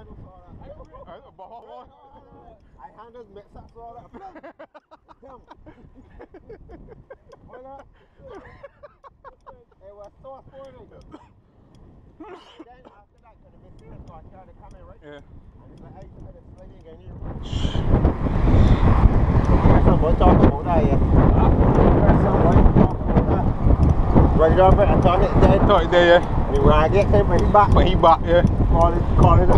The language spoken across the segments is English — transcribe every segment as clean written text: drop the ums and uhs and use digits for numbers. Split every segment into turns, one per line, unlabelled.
handle all that. I handle mix up all that. Him. Why not? It was so sporting. Then after that, because the machine started coming, right? Yeah. And it's like, I had a slinging again here. There's someone talking about that, yeah. There's someone talking about that. Right off it, I thought it dead.
Thought it dead, yeah.
And when I get him, but he back, yeah. Call it.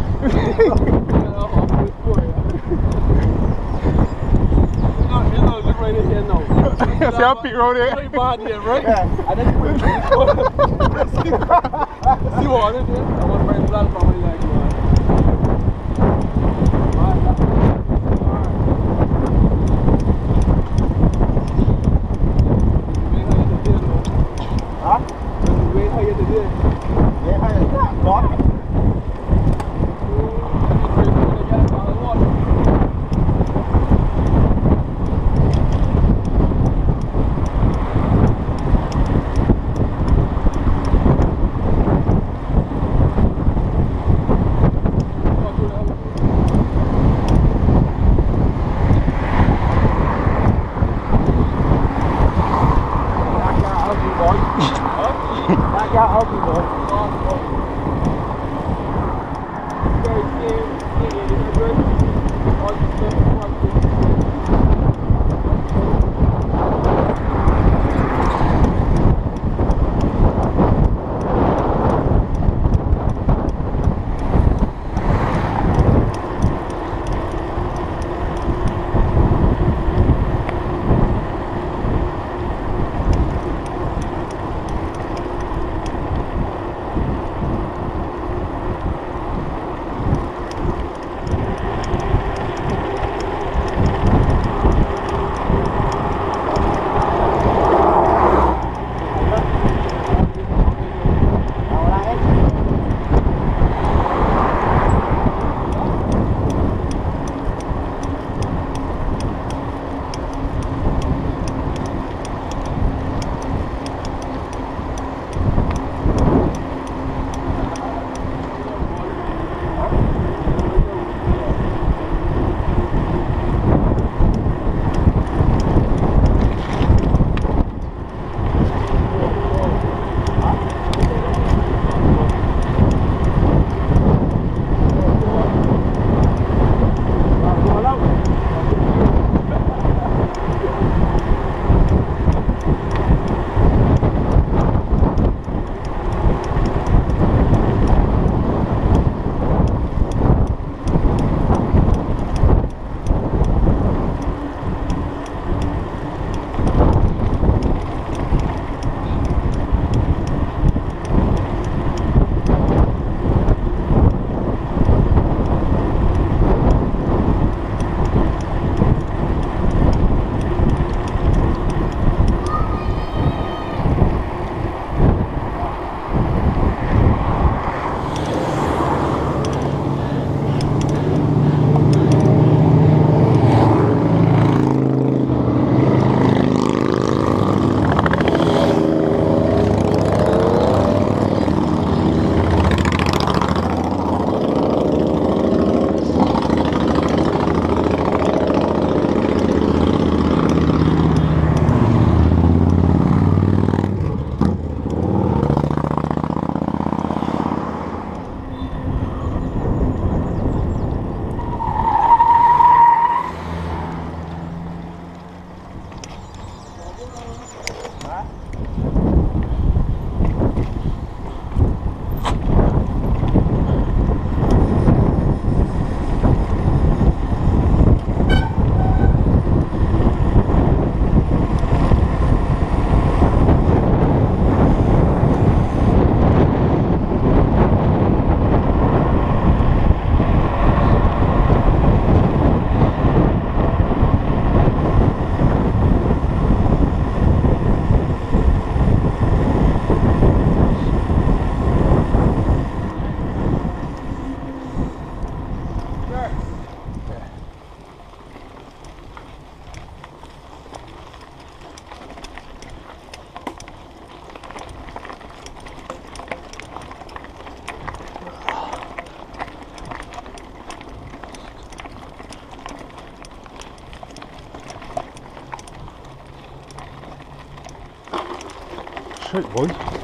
You know, look right in here now. See how Pete road here? Very bad here, right? Yeah. And then you put see what on it here? I want to bring blood from it like you want. Huh? Wait how you did it. Yeah, how you did it.
trick, boys.